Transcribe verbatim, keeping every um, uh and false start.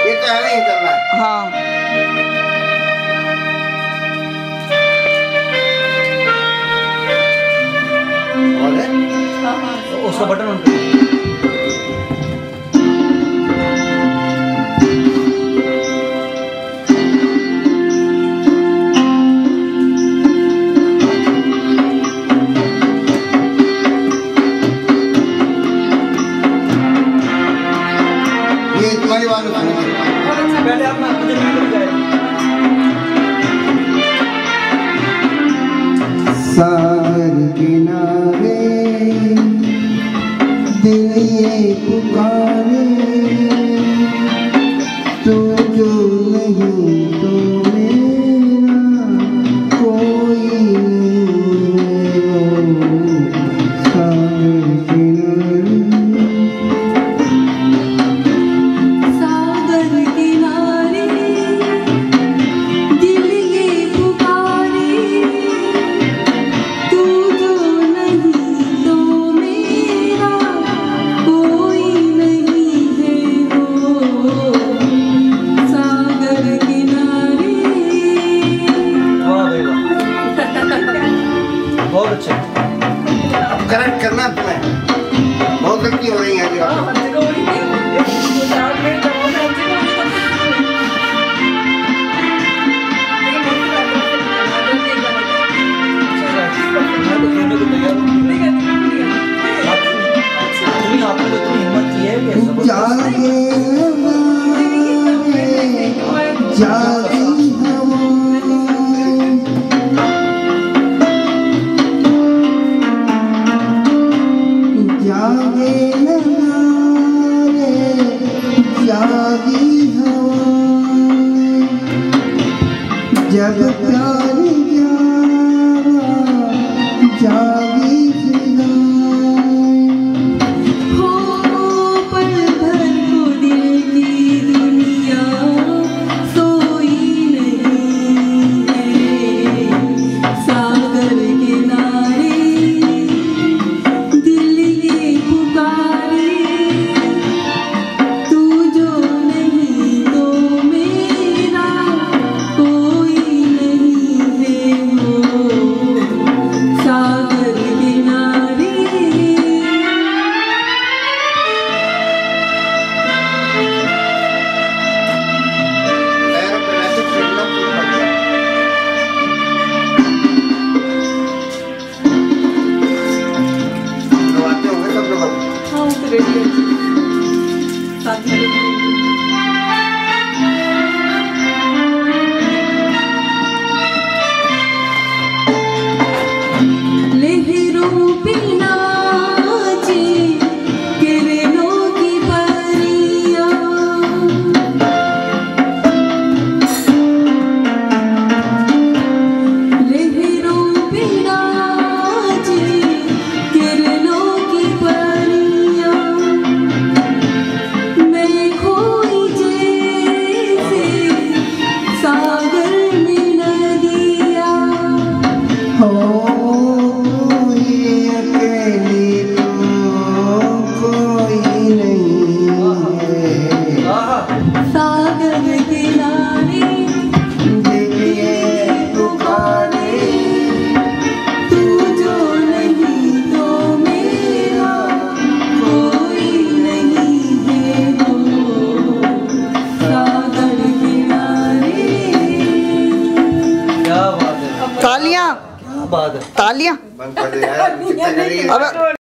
ये तो है नहीं चल रहा है। हाँ और है? हाँ हाँ उसका बटन ऑन कर। ये तुम्हारी बात है। पहले आप मुझे नहीं करें। सागर किनारे दिल ये पुकारे, तू जो नहीं तो मेरा कोई नहीं। सागर किनारे सागर किनारे दिल ये पुकारे, तू जो नहीं तो मेरा कोई नहीं है वो। सागर किनारे। वाह भाई वाह, बहुत अच्छा। करेक्ट करना तुम्हें, बहुत गलती हो रही है अभी आपको। मैं तो खेलने को तैयार हूँ। तुम्ही आपने तो इतनी हिम्मत की है कि ऐसा जागे हवाएं, जागी हवाएं, जागे नगारे, जागी हवाएं, जब प्यार जागा जागी फिजाएं। हो पल भर को दिल की दुनिया सोई नहीं है। सागर किनारे दिल ये पुकारे, तू जो नहीं तो मेरा कोई नहीं है वो। सागर किनारे। पैरों पे ऐसे फिरना शुरू कर दिया। तो आते होंगे सब लोग अब। हाँ वो तो रेडी है साथ में। लहरों पे नाचे किरणों की परियां, लहरों पे नाचे किरणों की परियां। मैं खोई जैसे सागर में नदिया। हो ये अकेली तो कोई नहीं है। आहा, सागर किनारे दिल ये पुकारे, तू जो नहीं तो मेरा कोई नहीं है वो। सागर किनारे। क्या बात है, तालियां क्या बात है। तालियां। बंद कर दे यार, कितना करेंगे? अब